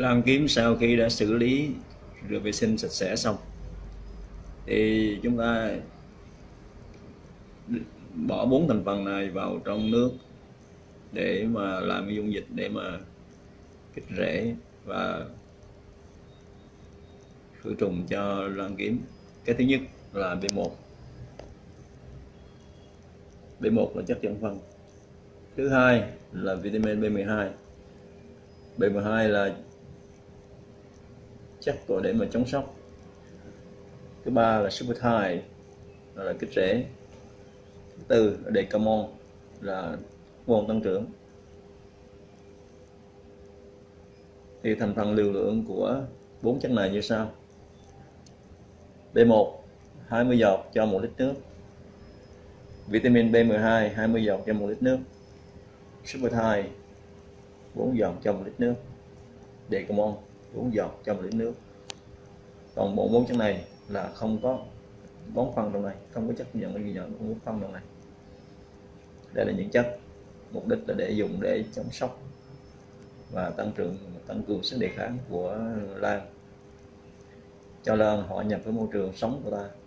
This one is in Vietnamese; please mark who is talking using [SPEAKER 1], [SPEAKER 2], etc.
[SPEAKER 1] Lan kiếm sau khi đã xử lý rửa vệ sinh sạch sẽ xong thì chúng ta bỏ 4 thành phần này vào trong nước để mà làm dung dịch để mà kích rễ và khử trùng cho lan kiếm. Cái thứ nhất là B1. B1 là chất dẫn phân. Thứ hai là vitamin B12. B12 là chất để mà chống sốc. Thứ ba là super thai là kích rễ. Thứ tư là decamon là hormone tăng trưởng. Thì thành phần liều lượng của 4 chất này như sau. B1 20 giọt cho 1 lít nước. Vitamin B12 20 giọt cho 1 lít nước. Super thai 4 giọt cho 1 lít nước. Decamon 4 giọt cho 1 lít nước. Còn bộ 4 chất này là không có bón phân trong này, không có chất dẫn cái gì nhận không có phân trong này. Đây là những chất mục đích là để dùng để chống sốc và tăng cường sức đề kháng của lan, cho lan họ nhập với môi trường sống của ta.